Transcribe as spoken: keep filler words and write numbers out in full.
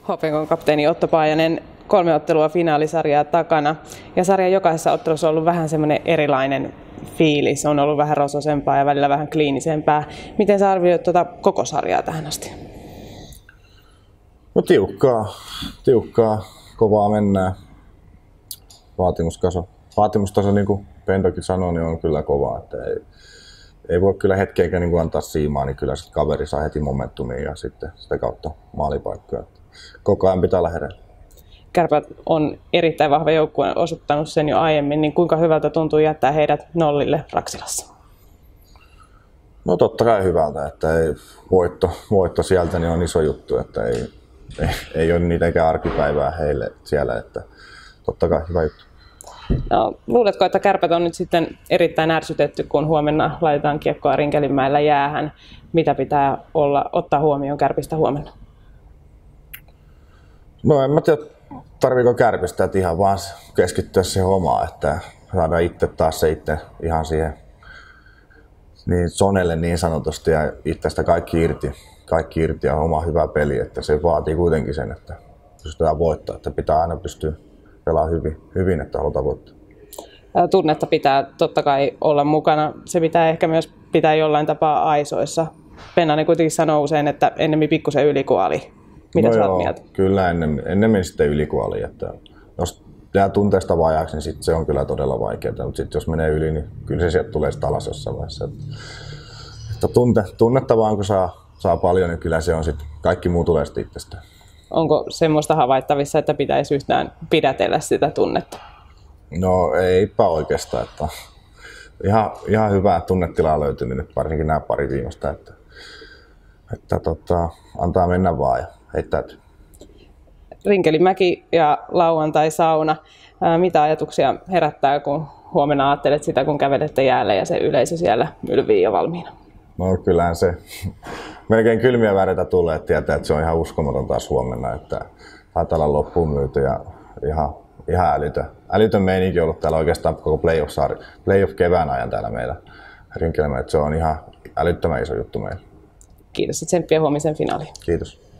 H P K:n kapteeni Otto Paajanen, kolme ottelua finaalisarjaa takana ja sarjan jokaisessa ottelussa on ollut vähän semmoinen erilainen fiilis, on ollut vähän rososempaa ja välillä vähän kliinisempää. Miten sä arvioit tuota koko sarjaa tähän asti? No tiukkaa, tiukkaa, kovaa mennään. Vaatimustaso, vaatimustaso niin kuin Pendokin sanoi, niin on kyllä kovaa. Että ei, ei voi kyllä hetkeäkään niin antaa siimaa, niin kyllä sit kaveri saa heti momentumia ja sitten sitä kautta maalipaikkoja. Koko ajan pitää olla hereillä. Kärpät on erittäin vahva joukkue, osoittanut sen jo aiemmin, niin kuinka hyvältä tuntuu jättää heidät nollille Raksilassa? No totta kai hyvältä, että ei, voitto, voitto sieltä niin on iso juttu, että ei, ei, ei ole niitäkään arkipäivää heille siellä, että totta kai hyvä juttu. No, luuletko, että Kärpät on nyt sitten erittäin ärsytetty, kun huomenna laitetaan kiekkoa Rinkelinmäellä jäähän? Mitä pitää olla, ottaa huomioon Kärpistä huomenna? No en mä tiedä, tarviiko Kärpistä, että ihan vaan keskittyä siihen omaan, että saadaan itse taas se itse ihan siihen niin sonelle niin sanotusti ja itsestä kaikki irti, kaikki irti ja oma hyvä peli, että se vaatii kuitenkin sen, että pystytään voittamaan, että pitää aina pystyä pelaamaan hyvin, hyvin että halutaan voittaa. Tunnetta pitää totta kai olla mukana, se pitää ehkä myös pitää jollain tapaa aisoissa. Pennanen kuitenkin sanoo usein, että ennemmin pikkusen yli kuin ali. Mitä no sä joo, oot mieltä? Kyllä ennemmin, ennemmin sitten yli kuin ali, että jos jää tunteesta vajaaksi, niin sit se on kyllä todella vaikeaa, mutta sitten jos menee yli, niin kyllä se sieltä tulee sitten alas jossain vaiheessa. Että tunte, tunnetta vaan kun saa, saa paljon, niin kyllä se on sitten, kaikki muu tulee sitten itsestään. Onko semmoista havaittavissa, että pitäisi yhtään pidätellä sitä tunnetta? No eipä oikeastaan, että ihan, ihan hyvää tunnetilaa löytynyt nyt, varsinkin nämä pari viimeistä, että, että tota, antaa mennä vaan ja heittäytyy. Rinkelinmäki ja lauantai sauna. Mitä ajatuksia herättää, kun huomenna ajattelet sitä, kun kävelette jäälle ja se yleisö siellä mylvii jo valmiina? No kyllähän se melkein kylmiä väreitä tulee, että tietää, että se on ihan uskomaton taas huomenna, että taitaa olla loppuun myyty ja ihan, ihan älytön. Älytön meininki on ollut täällä oikeastaan koko playoff-sarja, playoff-kevään ajan täällä meillä Rinkelinmäellä, että se on ihan älyttömän iso juttu meillä. Kiitos ja tsemppiä huomisen finaaliin. Kiitos.